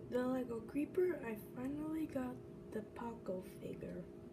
The Lego Creeper, I finally got the Paco figure.